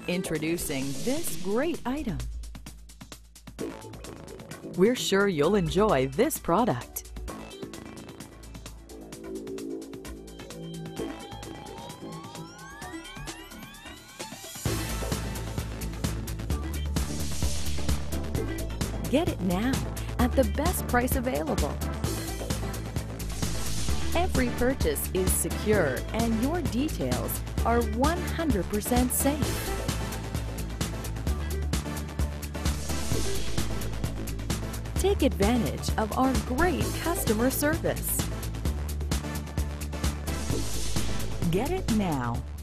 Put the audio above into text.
Introducing this great item. We're sure you'll enjoy this product. Get it now at the best price available. Every purchase is secure and your details are 100% safe. Take advantage of our great customer service. Get it now.